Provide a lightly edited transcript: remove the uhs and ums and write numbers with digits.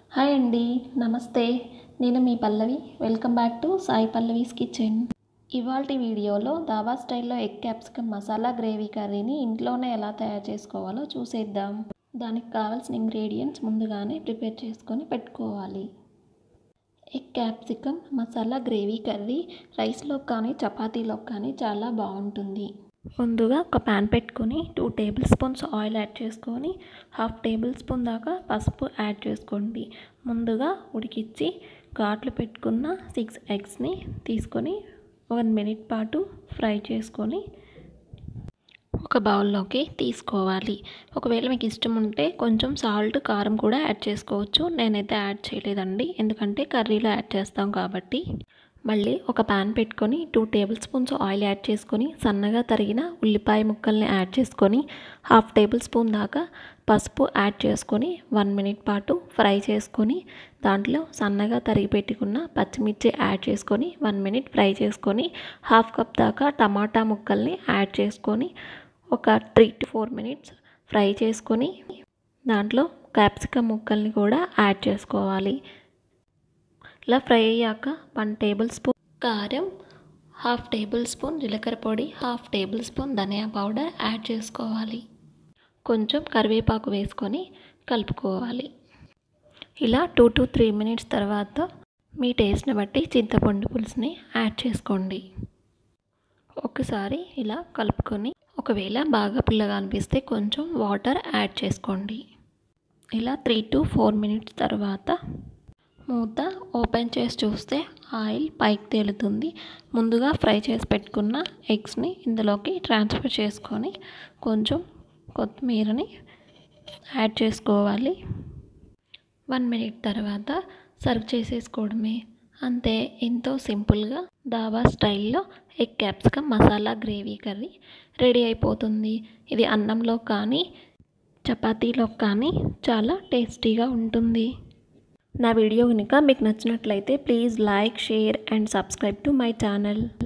Hi అండి, నమస్తే. నేను మీ Pallavi. Welcome back to Sai Pallavi's kitchen. ఇవాల్టి వీడియోలో దాబా స్టైల్లో ఎగ్ క్యాప్సికమ్ మసాలా గ్రేవీ కర్రీని ఇంట్లోనే ఎలా తయారు చేసుకోవాలో చూసేద్దాం. దానికి కావాల్సిన ఇంగ్రీడియంట్స్ ముందుగానే ప్రిపేర్ చేసుకొని పెట్టుకోవాలి. Egg capsicum masala gravy curry రైస్లో కానీ చపాతీలో కానీ చాలా బాగుంటుంది. ముందుగా ఒక ప్యాన్ పెట్టుకొని 2 టేబుల్ స్పూన్స్ ఆయిల్ యాడ్ చేసుకొని 1/2 టేబుల్ స్పూన్ దాకా పసుపు యాడ్ చేసుకోండి. ముందుగా ఉడికించి ఘాట్లు పెట్టుకున్న 6 ఎగ్స్ని తీసుకొని 1 మినిట్ పాటు ఫ్రై చేసుకొని ఒక బౌల్లోకి తీసుకోవాలి. ఒకవేళ మీకు ఇష్టం ఉంటే కొంచెం సాల్ట్, కారం కూడా యాడ్ చేసుకోవచ్చు. నేనైతే యాడ్ చేయలేదండి, ఎందుకంటే కర్రీలో యాడ్ చేస్తాం కాబట్టి. మళ్ళీ ఒక ప్యాన్ పెట్టుకొని 2 టేబుల్ స్పూన్స్ ఆయిల్ యాడ్ చేసుకొని సన్నగా తరిగిన ఉల్లిపాయ ముక్కల్ని యాడ్ చేసుకొని 1/2 టేబుల్ స్పూన్ దాకా పసుపు యాడ్ చేసుకొని 1 మినిట్ పాటు ఫ్రై చేసుకొని దాంట్లో సన్నగా తరిగి పెట్టుకున్న పచ్చిమిర్చి యాడ్ చేసుకొని 1 మినిట్ ఫ్రై చేసుకొని 1/2 కప్ దాకా టమాటా ముక్కల్ని యాడ్ చేసుకొని ఒక 3 to 4 మినిట్స్ ఫ్రై చేసుకొని దాంట్లో క్యాప్సికమ్ ముక్కల్ని కూడా యాడ్ చేసుకోవాలి. ఇలా ఫ్రై అయ్యాక 1 టేబుల్ స్పూన్ కారం, 1/2 టేబుల్ స్పూన్ జీలకర్ర పొడి, 1/2 టేబుల్ స్పూన్ ధనియా పౌడర్ యాడ్ చేసుకోవాలి. కొంచెం కరివేపాకు వేసుకొని కలుపుకోవాలి. ఇలా 2 to 3 మినిట్స్ తర్వాత మీ టేస్ట్ని బట్టి చింతపండు పులుసుని యాడ్ చేసుకోండి. ఒకసారి ఇలా కలుపుకొని ఒకవేళ బాగా పుల్లగా అనిపిస్తే కొంచెం వాటర్ యాడ్ చేసుకోండి. ఇలా 3 to 4 మినిట్స్ తర్వాత మూత ఓపెన్ చేసి చూస్తే ఆయిల్ పైకి తేలుతుంది. ముందుగా ఫ్రై చేసి పెట్టుకున్న ఎగ్స్ని ఇందులోకి ట్రాన్స్ఫర్ చేసుకొని కొంచెం కొత్తిమీరని యాడ్ చేసుకోవాలి. 1 మినిట్ తర్వాత సర్వ్ చేసేసుకోవడమే. అంతే, ఎంతో సింపుల్గా దాబా స్టైల్లో egg capsicum masala gravy curry ready అయిపోతుంది. ఇది అన్నంలో కానీ చపాతీలో కానీ చాలా టేస్టీగా ఉంటుంది. నా వీడియో కనుక మీకు నచ్చినట్లయితే please like, share and subscribe to my channel.